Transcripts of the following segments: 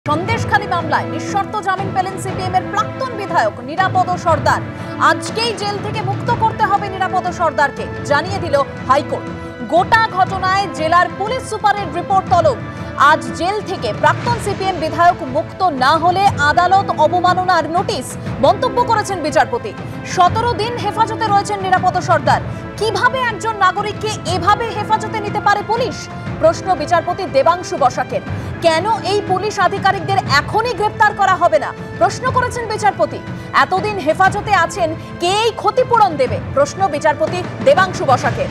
সন্দেশখালী মামলায় নিঃশর্ত জামিন পেলেন সিপিএম এর প্রাক্তন বিধায়ক নিরাপদ সর্দার। আজকেই জেল থেকে মুক্ত করতে হবে নিরাপদ সর্দারকে, জানিয়ে দিল হাইকোর্ট। গোটা ঘটনায় জেলার পুলিশ সুপারের রিপোর্ট তলব। আজ জেল থেকে প্রাক্তন সিপিএম বিধায়ক মুক্ত না হলে আদালত অবমাননার নোটিশ, মন্তব্য করেছেন বিচারপতি। 17 দিন হেফাজতে রয়েছেন নিরাপদ সর্দার। কিভাবে একজন নাগরিককে এভাবে হেফাজতে নিতে পারে পুলিশ? প্রশ্ন বিচারপতি দেবাংশু বসাকের। কেন এই পুলিশ আধিকারিকদের এখনই গ্রেফতার করা হবে না, প্রশ্ন করেছেন বিচারপতি। এতদিন হেফাজতে আছেন, কে এই ক্ষতিপূরণ দেবে, প্রশ্ন বিচারপতি দেবাংশু বসাকের।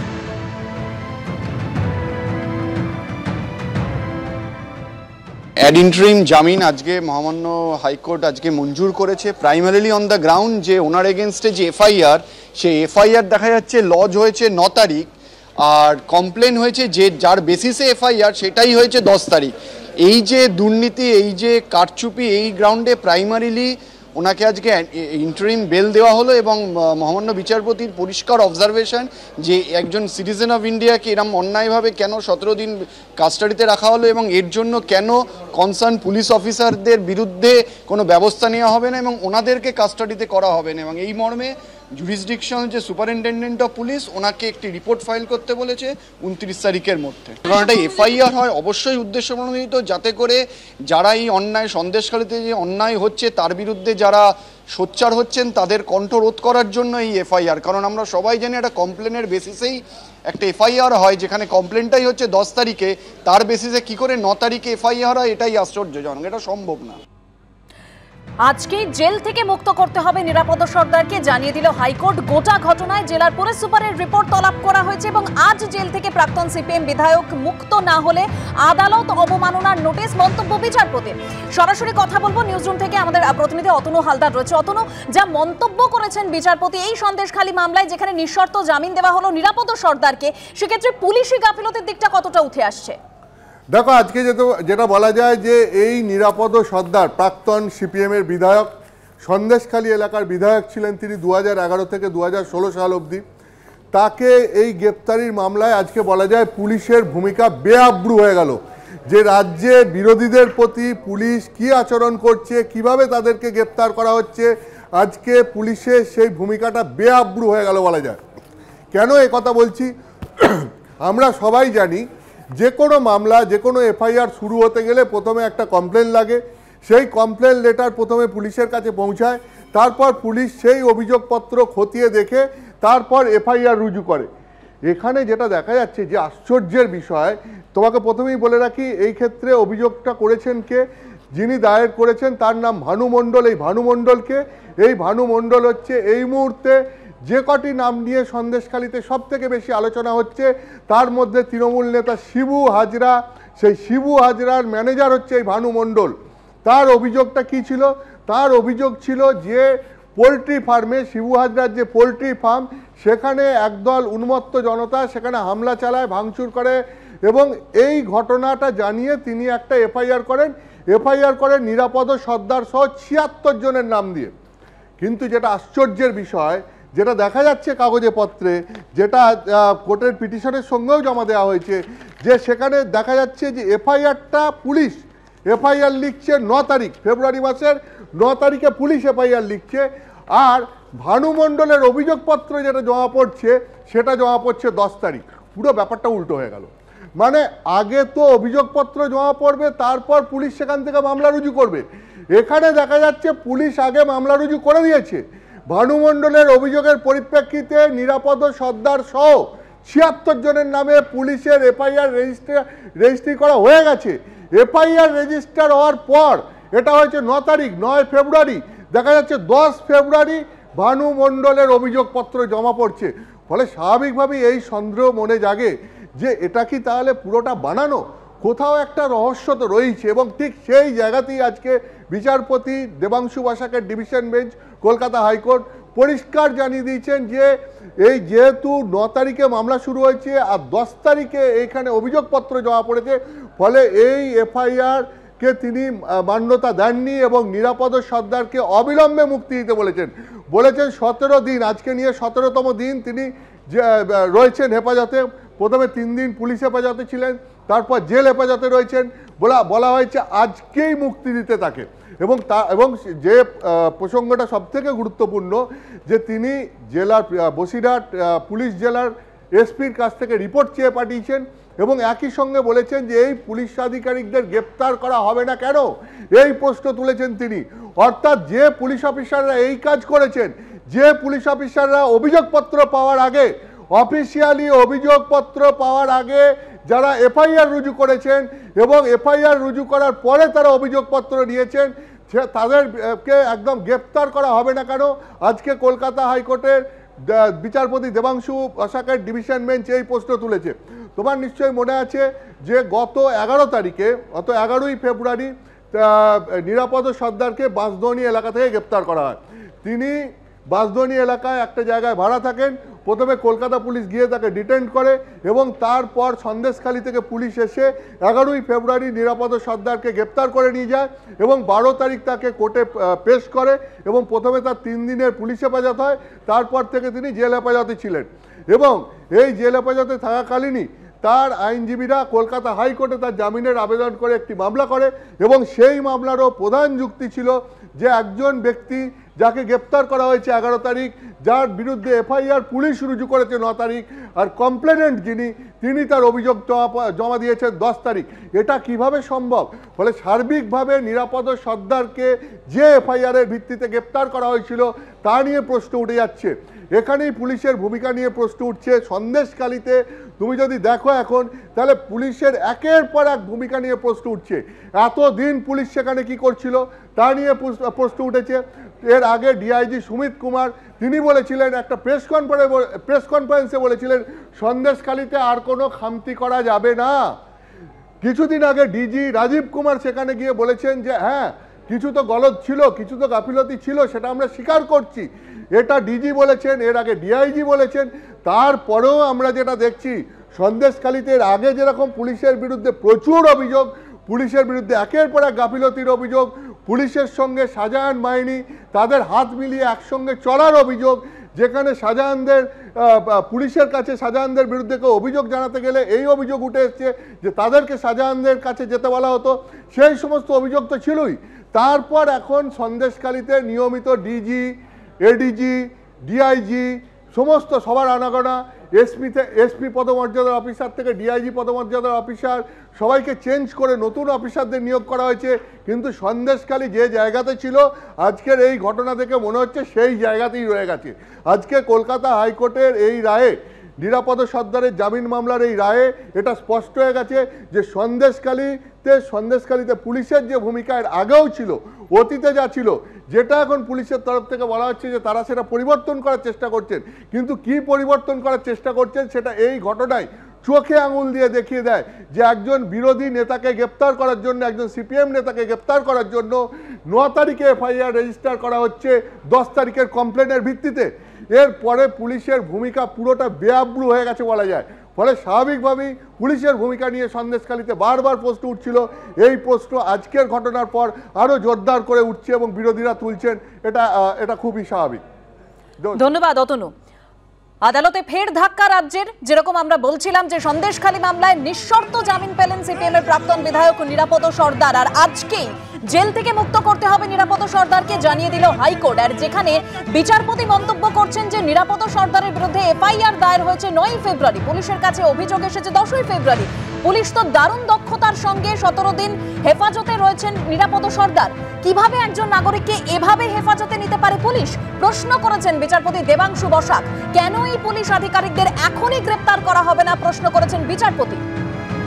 অ্যাড ইন্টারিম জামিন আজকে মহামান্য হাইকোর্ট আজকে মঞ্জুর করেছে, প্রাইমারিলি অন দ্য গ্রাউন্ড যে ওনার এগেনস্টে যে এফআইআর, সেই এফআইআর দেখা যাচ্ছে লজ হয়েছে 9 তারিখ, আর কমপ্লেন হয়েছে যে যার বেসিসে এফআইআর সেটাই হয়েছে 10 তারিখ। এই যে দুর্নীতি, এই যে কারচুপি, এই গ্রাউন্ডে প্রাইমারিলি ওনাকে আজকে ইন্টারিম বেল দেওয়া হলো। এবং মহামান্য বিচারপতির পরিষ্কার অবজারভেশন যে একজন সিটিজেন অফ ইন্ডিয়াকে এরম অন্যায়ভাবে কেন 17 দিন কাস্টাডিতে রাখা হলো এবং এর জন্য কেন কনসার্ন পুলিশ অফিসারদের বিরুদ্ধে কোনো ব্যবস্থা নেওয়া হবে না এবং ওনাদেরকে কাস্টাডিতে করা হবে না। এবং এই মর্মে জুরিসডিকশন যে সুপারিনটেন্ডেন্ট অফ পুলিশ ওনাকে একটি রিপোর্ট ফাইল করতে বলেছে 29 তারিখের মধ্যে। কারণ একটা এফআইআর হয় অবশ্যই উদ্দেশ্য প্রণোদিত, যাতে করে যারা এই অন্যায় সন্দেশখালীতে যে অন্যায় হচ্ছে তার বিরুদ্ধে যারা সোচ্চার হচ্ছেন তাদের কণ্ঠ রোধ করার জন্য এই এফআইআর। কারণ আমরা সবাই জানি একটা কমপ্লেনের বেসিসেই একটা এফআইআর হয়, যেখানে কমপ্লেনটাই হচ্ছে 10 তারিখে, তার বেসিসে কি করে 9 তারিখে এফআইআর হয় এটাই আশ্চর্যজনক, এটা সম্ভব না। আজকে জেল থেকে মুক্ত করতে হবে নিরাপদ সর্দারকে, জানিয়ে দিল হাইকোর্ট। গোটা ঘটনায় জেলার পুলিশ সুপারের রিপোর্ট তলব করা হয়েছে এবং আজ জেল থেকে প্রাক্তন সিপিএম বিধায়ক মুক্ত না হলে আদালত অবমাননার নোটিশ, মন্তব্য বিচারপতির। সরাসরি কথা বলবো নিউজরুম থেকে, আমাদের প্রতিনিধি অতনু হালদার রয়েছে। অতনু, যা মন্তব্য করেছেন বিচারপতি এই সন্দেশখালী মামলায়, যেখানে নিঃশর্ত জামিন দেওয়া হলো নিরাপদ সর্দারকে, সেক্ষেত্রে পুলিশি গাফিলতির দিকটা কতটা উঠে আসছে? দেখো, আজকে যেটা বলা যায় যে এই নিরাপদ সর্দার প্রাক্তন সিপিএমের বিধায়ক, সন্দেশখালী এলাকার বিধায়ক ছিলেন তিনি 2011 থেকে 2016 সাল অবধি। তাকে এই গ্রেপ্তারির মামলায় আজকে বলা যায় পুলিশের ভূমিকা বেআব্রু হয়ে গেল। যে রাজ্যে বিরোধীদের প্রতি পুলিশ কি আচরণ করছে, কিভাবে তাদেরকে গ্রেপ্তার করা হচ্ছে, আজকে পুলিশের সেই ভূমিকাটা বেআব্রু হয়ে গেল বলা যায়। কেন এ কথা বলছি? আমরা সবাই জানি যে কোনো মামলা, যে কোনো এফআইআর শুরু হতে গেলে প্রথমে একটা কমপ্লেন লাগে, সেই কমপ্লেন লেটার প্রথমে পুলিশের কাছে পৌঁছায়, তারপর পুলিশ সেই অভিযোগপত্র খতিয়ে দেখে তারপর এফআইআর রুজু করে। এখানে যেটা দেখা যাচ্ছে যে আশ্চর্যের বিষয়, তোমাকে প্রথমেই বলে রাখি এই ক্ষেত্রে অভিযোগটা করেছেন কে, যিনি দায়ের করেছেন তার নাম ভানু মণ্ডল। এই ভানু মণ্ডলকে, এই ভানু মণ্ডল হচ্ছে এই মুহূর্তে যে কটি নাম নিয়ে সন্দেশখালীতে সব থেকে বেশি আলোচনা হচ্ছে, তার মধ্যে তৃণমূল নেতা শিবু হাজরা, সেই শিবু হাজরার ম্যানেজার হচ্ছে এই ভানু মণ্ডল। তার অভিযোগটা কি ছিল? তার অভিযোগ ছিল যে পোলট্রি ফার্মে, শিবু হাজরার যে পোলট্রি ফার্ম, সেখানে একদল উন্মত্ত জনতা সেখানে হামলা চালায়, ভাঙচুর করে এবং এই ঘটনাটা জানিয়ে তিনি একটা এফআইআর করেন নিরাপদ সর্দার সহ 76 জনের নাম দিয়ে। কিন্তু যেটা আশ্চর্যের বিষয়, যেটা দেখা যাচ্ছে কাগজে পত্রে, যেটা কোর্টের পিটিশনের সঙ্গেও জমা দেওয়া হয়েছে, যে সেখানে দেখা যাচ্ছে যে এফআইআরটা পুলিশ এফআইআর লিখছে 9 তারিখ, ফেব্রুয়ারি মাসের 9 তারিখে পুলিশ এফআইআর লিখছে, আর ভানু মণ্ডলের অভিযোগপত্র যেটা জমা পড়ছে সেটা জমা পড়ছে 10 তারিখ। পুরো ব্যাপারটা উল্টো হয়ে গেল। মানে আগে তো অভিযোগপত্র জমা পড়বে, তারপর পুলিশ সেখান থেকে মামলা রুজু করবে। এখানে দেখা যাচ্ছে পুলিশ আগে মামলা রুজু করে দিয়েছে। ভানু মণ্ডলের অভিযোগের পরিপ্রেক্ষিতে নিরাপদ সর্দার সহ 76 জনের নামে পুলিশের এফআইআর রেজিস্ট্রি করা হয়ে গেছে। এফআইআর রেজিস্টার হওয়ার পর এটা হয়েছে 9 তারিখ, 9 ফেব্রুয়ারি, দেখা যাচ্ছে 10 ফেব্রুয়ারি ভানু মণ্ডলের অভিযোগপত্র জমা পড়ছে। ফলে স্বাভাবিকভাবেই এই সন্দেহ মনে জাগে যে এটা কি তাহলে পুরোটা বানানো, কোথাও একটা রহস্য তো রয়েছে। এবং ঠিক সেই জায়গাতেই আজকে বিচারপতি দেবাংশু বসাকের ডিভিশন বেঞ্চ কলকাতা হাইকোর্ট পরিষ্কার জানিয়ে দিয়েছেন যে এই যেহেতু 9 তারিখে মামলা শুরু হয়েছে আর 10 তারিখে এইখানে অভিযোগপত্র জমা পড়েছে, ফলে এই এফআইআরকে তিনি মান্যতা দেননি এবং নিরাপদ সর্দারকে অবিলম্বে মুক্তি দিতে বলেছেন। 17 দিন, আজকে নিয়ে 17তম দিন তিনি রয়েছেন হেফাজতে। প্রথমে 3 দিন পুলিশ হেফাজতে ছিলেন, তারপর জেল হেফাজতে রয়েছেন, বলা হয়েছে আজকেই মুক্তি দিতে তাকে। এবং যে প্রসঙ্গটা সবথেকে গুরুত্বপূর্ণ, যে তিনি জেলার বসিরহাট পুলিশ জেলার এসপির কাছ থেকে রিপোর্ট চেয়ে পাঠিয়েছেন এবং একই সঙ্গে বলেছেন যে এই পুলিশ আধিকারিকদের গ্রেপ্তার করা হবে না কেন, এই প্রশ্ন তুলেছেন তিনি। অর্থাৎ যে পুলিশ অফিসাররা এই কাজ করেছেন, যে পুলিশ অফিসাররা অভিযোগপত্র পাওয়ার আগে, অফিসিয়ালি অভিযোগপত্র পাওয়ার আগে যারা এফআইআর রুজু করেছেন এবং এফআইআর রুজু করার পরে তারা অভিযোগপত্র নিয়েছেন, তাদেরকে একদম গ্রেপ্তার করা হবে না কেন? আজকে কলকাতা হাইকোর্টের বিচারপতি দেবাংশু বসাকের ডিভিশন বেঞ্চ এই প্রশ্ন তুলেছে। তোমার নিশ্চয়ই মনে আছে যে গত 11ই ফেব্রুয়ারি নিরাপদ সর্দারকে বাঁশদ্রোণী এলাকা থেকে গ্রেপ্তার করা হয়। তিনি বাঁশদ্রোণী এলাকায় একটা জায়গায় ভাড়া থাকেন। প্রথমে কলকাতা পুলিশ গিয়ে তাকে ডিটেইন করে এবং তারপর সন্দেশখালী থেকে পুলিশ এসে 11ই ফেব্রুয়ারি নিরাপদ সর্দারকে গ্রেপ্তার করে নিয়ে যায় এবং 12 তারিখ তাকে কোর্টে পেশ করে এবং প্রথমে তার 3 দিনের পুলিশ হেফাজত হয়, তারপর থেকে তিনি জেল হেফাজতে ছিলেন এবং এই জেল হেফাজতে থাকাকালীনই তার আইনজীবীরা কলকাতা হাইকোর্টে তার জামিনের আবেদন করে একটি মামলা করে এবং সেই মামলারও প্রধান যুক্তি ছিল যে একজন ব্যক্তি যাকে গ্রেপ্তার করা হয়েছে 11 তারিখ, যার বিরুদ্ধে এফআইআর পুলিশ রুজু করেছে 9 তারিখ, আর কমপ্লেনেন্ট তিনি তার অভিযোগ জমা দিয়েছেন 10 তারিখ। এটা কিভাবে সম্ভব? ফলে সার্বিকভাবে নিরাপদ সর্দারকে যে এফআইআরের ভিত্তিতে গ্রেপ্তার করা হয়েছিল তা নিয়ে প্রশ্ন উঠে যাচ্ছে। এখানেই পুলিশের ভূমিকা নিয়ে প্রশ্ন উঠছে। সন্দেশখালীতে তুমি যদি দেখো এখন, তাহলে পুলিশের একের পর এক ভূমিকা নিয়ে প্রশ্ন উঠছে। এতদিন পুলিশ সেখানে কি করছিল তা নিয়ে প্রশ্ন উঠেছে। এর আগে ডিআইজি সুমিত কুমার তিনি বলেছিলেন, একটা প্রেস কনফারেন্সে বলেছিলেন সন্দেশখালীতে আর কোনো খামতি করা যাবে না। কিছুদিন আগে ডিজি রাজীব কুমার সেখানে গিয়ে বলেছেন যে হ্যাঁ, কিছু তো গলদ ছিল, কিছু তো গাফিলতি ছিল, সেটা আমরা স্বীকার করছি। এটা ডিজি বলেছেন, এর আগে ডিআইজি বলেছেন। তারপরেও আমরা যেটা দেখছি, সন্দেশখালীতে এর আগে যেরকম পুলিশের বিরুদ্ধে প্রচুর অভিযোগ, পুলিশের বিরুদ্ধে একের পর এক গাফিলতির অভিযোগ, পুলিশের সঙ্গে শাহজাহান বাহিনী তাদের হাত মিলিয়ে একসঙ্গে চলার অভিযোগ, যেখানে পুলিশের কাছে শাহজাহানদের বিরুদ্ধে কেউ অভিযোগ জানাতে গেলে এই অভিযোগ উঠে এসছে যে তাদেরকে শাহজাহানদের কাছে যেতে বলা হতো, সেই সমস্ত অভিযোগ তো ছিলই। তারপর এখন সন্দেশখালীতে নিয়মিত ডিজি, এডিজি, ডিআইজি সমস্ত সবার আনাগোনা, এসপি পদমর্যাদার অফিসার থেকে ডিআইজি পদমর্যাদার অফিসার সবাইকে চেঞ্জ করে নতুন অফিসারদের নিয়োগ করা হয়েছে। কিন্তু সন্দেশখালী যে জায়গাতে ছিল, আজকের এই ঘটনা থেকে মনে হচ্ছে সেই জায়গাতেই রয়ে গেছে। আজকে কলকাতা হাইকোর্টের এই রায়ে, নিরাপদ সর্দারের জামিন মামলার এই রায়ে এটা স্পষ্ট হয়ে গেছে যে সন্দেশখালীতে পুলিশের যে ভূমিকা এর আগেও ছিল, অতীতে যা ছিল, যেটা এখন পুলিশের তরফ থেকে বলা হচ্ছে যে তারা সেটা পরিবর্তন করার চেষ্টা করছেন। কিন্তু কি পরিবর্তন করার চেষ্টা করছেন সেটা এই ঘটনায় চোখে আঙুল দিয়ে দেখিয়ে দেয় যে একজন বিরোধী নেতাকে গ্রেপ্তার করার জন্য, একজন সিপিএম নেতাকে গ্রেপ্তার করার জন্য 9 তারিখে এফআইআর রেজিস্টার করা হচ্ছে 10 তারিখের কমপ্লেনের ভিত্তিতে। এরপরে পুলিশের ভূমিকা পুরোটা বেআব্রু হয়ে গেছে বলা যায়। ফলে স্বাভাবিকভাবেই পুলিশের ভূমিকা নিয়ে সন্দেশখালীতে বারবার প্রশ্ন উঠছিল। এই প্রশ্ন আজকের ঘটনার পর আরও জোরদার করে উঠছে এবং বিরোধীরা তুলছেন। এটা খুবই স্বাভাবিক। ধন্যবাদ অতনু। আদালতে ফের ধাক্কা রাজ্যের। যেরকম আমরা বলছিলাম যে সন্দেশখালী মামলায় নিঃশর্ত জামিন পেলেন সিপিএম এর প্রাক্তন বিধায়ক নিরাপদ সর্দার, আর আজকেই জেল থেকে মুক্ত করতে হবে নিরাপদ সর্দারকে জানিয়ে দিল হাইকোর্ট। আর যেখানে বিচারপতি মন্তব্য করছেন যে নিরাপদ সর্দারের বিরুদ্ধে এফআইআর দায়ের হয়েছে 9ই ফেব্রুয়ারি, পুলিশের কাছে অভিযোগ এসেছে 10ই ফেব্রুয়ারি। পুলিশ তো দারুণ দক্ষতার সঙ্গে 17 দিন হেফাজতে রয়েছেন নিরাপদ সর্দার। কিভাবে একজন নাগরিককে এভাবে হেফাজতে নিতে পারে পুলিশ? প্রশ্ন করেছেন বিচারপতি দেবাংশু বসাক। কেন এই পুলিশ আধিকারিকদের এখনই গ্রেপ্তার করা হবে না, প্রশ্ন করেছেন বিচারপতি।